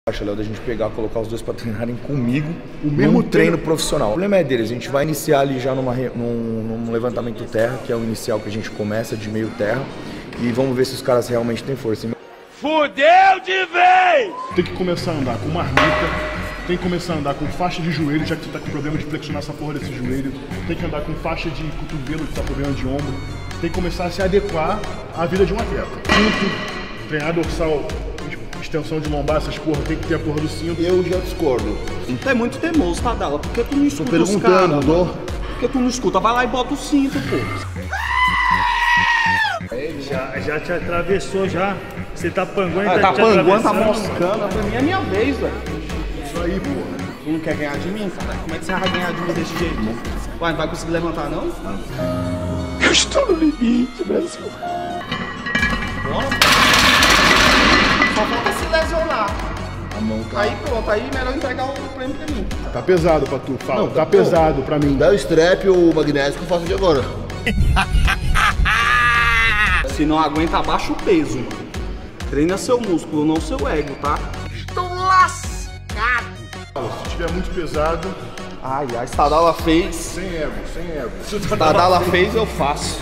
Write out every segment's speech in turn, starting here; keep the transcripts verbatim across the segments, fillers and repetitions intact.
Acho, Léo, da gente pegar, colocar os dois para treinarem comigo o mesmo treino profissional. O problema é deles, a gente vai iniciar ali já numa, num, num levantamento terra, que é o inicial que a gente começa de meio terra, e vamos ver se os caras realmente têm força. Fudeu de vez! Tem que começar a andar com marmita, tem que começar a andar com faixa de joelho, já que você tá com problema de flexionar essa porra desse joelho, tem que andar com faixa de cotovelo, que tá com problema de ombro, tem que começar a se adequar à vida de um atleta. Cinto, treinar dorsal, extensão de lombar, essas porra, tem que ter a porra do cinto. Eu já discordo. Tu é muito teimoso, Tadala. Por que tu não escuta Tô os perguntando, caras? dou. Por que tu não escuta? Vai lá e bota o cinto, pô. Já, já te atravessou, já. Você tá panguando, Ah, tá, tá te panguando, tá atravessando. moscando. Pra mim é minha vez, velho. Isso aí, porra. Tu não quer ganhar de mim, cara? Como é que você vai ganhar de mim desse jeito? Uai, não vai conseguir levantar, não? Eu estou no limite, Brasil. Bora. Só falta se lesionar. A mão tá... Aí pronto, aí melhor entregar o prêmio pra mim. Tá pesado pra tu, fala. Não, tá, tá pesado pra mim. Dá o strap ou o magnésio que eu faço de agora. Se não aguenta, abaixa o peso, mano. Treina seu músculo, não seu ego, tá? Estou lascado. Se tiver muito pesado, Ai, ai, se Tadala fez. sem ego, sem ego. Tadala fez, eu faço.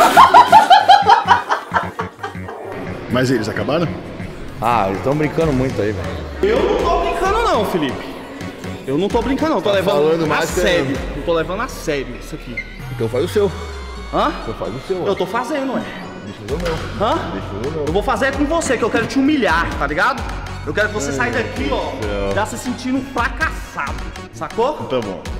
Mas eles acabaram? Ah, eles estão brincando muito aí, velho. Eu não tô brincando não, Felipe. Eu não tô brincando não, tô levando falando a mais que- sério. Eu tô levando a sério isso aqui. Então faz o seu. Hã? Então faz o seu. Eu tô fazendo, ué. Deixa eu ver o meu. Hã? Deixa eu ver o meu. Eu vou fazer com você, que eu quero te humilhar, tá ligado? Eu quero que você saia daqui, ó, já se sentindo fracassado, sacou? Tá bom.